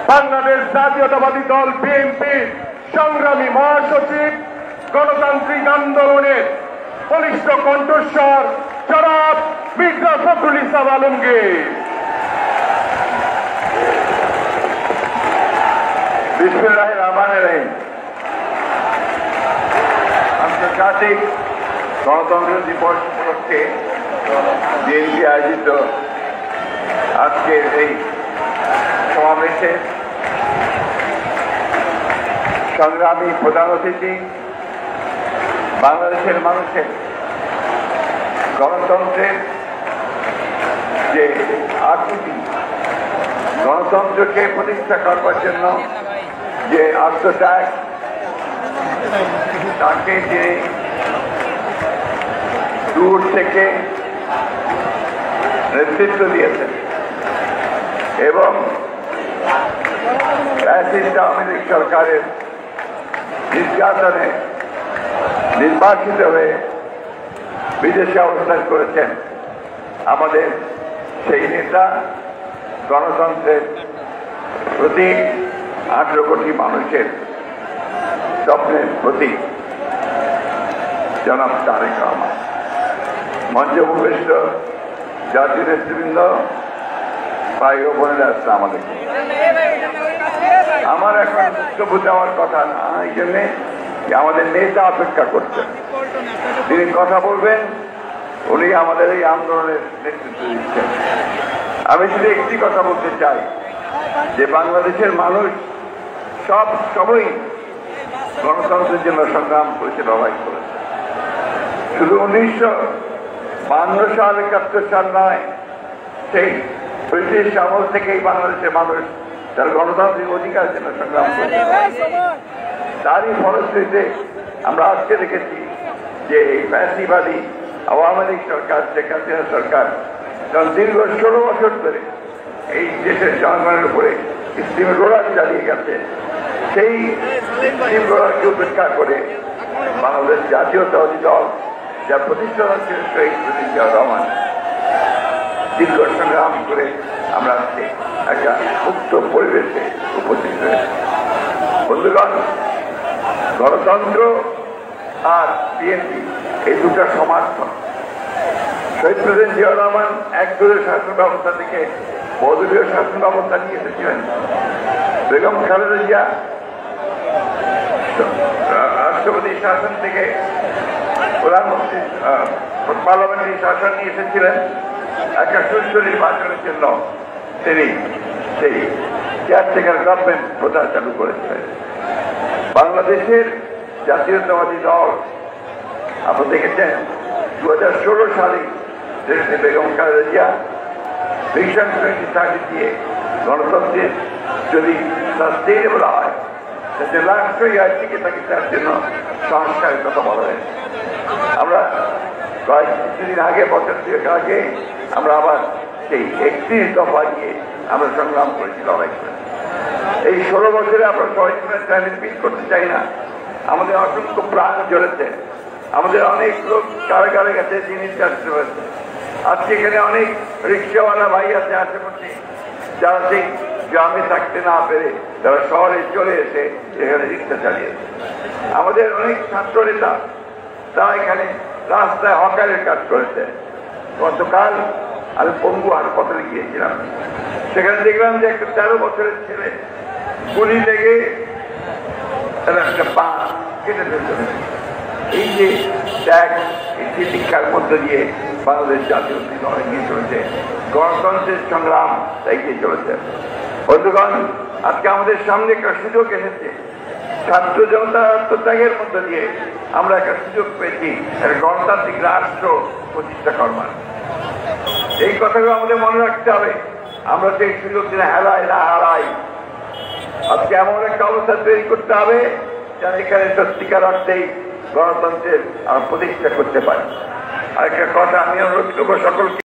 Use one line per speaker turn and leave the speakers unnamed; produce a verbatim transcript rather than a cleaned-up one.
বাংলাদেশ জাতীয়তাবাদী দল বিএনপির সংগ্রামী মহাসচিব, গণতান্ত্রিক আন্দোলনের বলিষ্ঠ কণ্ঠস্বর জনাব মির্জা ফখরুল ইসলাম আলমগীর। বিসমিল্লাহির রহমানির রহিম। আন্তর্জাতিক গণতন্ত্র দিবস উপলক্ষে বিএনপি আয়োজিত আজকের এই সমাবেশে সংগ্রামী প্রধান অতিথি, বাংলাদেশের মানুষের গণতন্ত্রের যে আকুতি, গণতন্ত্রকে প্রতিষ্ঠা করবার জন্য যে আত্মত্যাগ, তাকে যে দূর থেকে নেতৃত্ব দিয়েছেন এবং আওয়ামী লীগ সরকারের নির্যাতনে নির্বাচিত হয়ে বিদেশে অবস্থান করেছেন আমাদের সেই নেতা, গণতন্ত্রের প্রতি আঠারো কোটি মানুষের স্বপ্নের প্রতি জনাব তারেক রহমান। মঞ্চে উপবিষ্ট জাতীয় নেতৃবৃন্দ, ভাই ও বোনেরা, আসসালামু আলাইকুম। আমার এখন বক্তব্য দেওয়ার কথা না, এই জন্যে আমাদের নেতা অপেক্ষা করছেন, তিনি কথা বলবেন, উনি আমাদের এই আন্দোলনের নেতৃত্ব দিচ্ছেন। আমি শুধু একটি কথা বলতে চাই যে বাংলাদেশের মানুষ সব সবই গণতন্ত্রের জন্য সংগ্রাম করেছে, লড়াই করেছে। শুধু উনিশশো বান্ন সাল একাত্তর সাল নয়, সেই ব্রিটিশ আমল থেকেই বাংলাদেশের মানুষ তার গণতান্ত্রিক অধিকারের জন্য সংগ্রাম করেছে। তারই ফলশ্রুতিতে আমরা আজকে দেখেছি যে এই ফ্যাসিবাদী আওয়ামী লীগ সরকার, শেখ হাসিনা সরকার কারণ দীর্ঘ ষোলো বছর ধরে এই দেশের জনগণের উপরে স্টিম রোলার চালিয়ে গেছে। সেই স্টিম রোলারকে উপেক্ষা করে বাংলাদেশ জাতীয়তাবাদী দল, যা প্রতিষ্ঠা ছিল শহীদ জিয়াউর রহমান, দীর্ঘ সংগ্রাম করে আমরা আজকে একটা মুক্ত পরিবেশে উপস্থিত হয়েছি। বন্ধুগণ, গণতন্ত্র আর বিএনপি এই দুটা সমর্থন। শহীদ প্রেসিডেন্ট জিয়াউর রহমান একদলীয় শাসন ব্যবস্থা থেকে বহুদলীয় শাসন ব্যবস্থা নিয়ে এসেছিলেন। বেগম খালেদা জিয়া রাষ্ট্রপতি শাসন থেকে প্রধানমন্ত্রী পার্লামেন্টারি শাসন নিয়ে এসেছিলেন। একটা সুষ্ঠু নির্বাচনের জন্য তিনি সেই কেয়ারটেকার গভর্নমেন্ট প্রথা চালু করেছিলেন। বাংলাদেশের জাতীয়তাবাদী দল আপনারা দেখেছেন দু হাজার ষোলো সালে Begum Khaleda Zia vision twenty thirty দিয়ে গণতন্ত্রের যদি সাস্টেইনেবল হয়, সেটা রাষ্ট্রই আজ থেকে থাকে, তার জন্য সংস্কারের কথা বলা হয়েছে। আমরা কয়েক কিছুদিন আগে, বছর দুয়েক আগে আমরা আবার সেই একত্রিশ দফা গিয়ে আমরা সংগ্রাম করেছি, লড়াই করেছি। এই ষোলো বছরে আমরা সবাই রিপিট করতে চাই না। আমাদের অসংখ্য প্রাণ জ্বলেছে, আমাদের অনেক লোক কারাগারে গেছে, জিনিস আসতে পারছে। আজকে এখানে অনেক রিক্সাওয়ালা ভাই আছে আশেপাশে, যারা সেই গ্রামে থাকতে না পেরে তারা শহরে চলে এসে এখানে রিক্সা চালিয়েছে। আমাদের অনেক ছাত্র নেতা তারা এখানে রাস্তায় হকারের কাজ করেছে। গতকাল আমি পঙ্গু হাসপাতালে গিয়েছিলাম, সেখানে দেখলাম যে একটা তেরো বছরের ছেলে গুলি লেগে একটা পা কেটে ফেলতে। এই যে ত্যাগ, এই শিক্ষার মধ্য দিয়ে বাংলাদেশ জাতীয় দল এগিয়ে চলেছে, গণতন্ত্রের সংগ্রাম এগিয়ে চলেছে। বন্ধুগণ, আজকে আমাদের সামনে একটা সুযোগ এসেছে। ছাত্র জনতার আত্মত্যাগের মধ্য দিয়ে আমরা একটা সুযোগ পেয়েছি একটা গণতান্ত্রিক রাষ্ট্র প্রতিষ্ঠা করবার। এই কথাগুলো আমাদের মনে রাখতে হবে। আমরা সেই সুযোগ যেন হারাই না হারাই। আজকে এমন একটা অবস্থা তৈরি করতে হবে যেন এখানে সত্যিকার অর্থেই গণতন্ত্রের আমরা প্রতিষ্ঠা করতে পারি। আরেকটা কথা আমি অনুরোধ করবো সকলকে।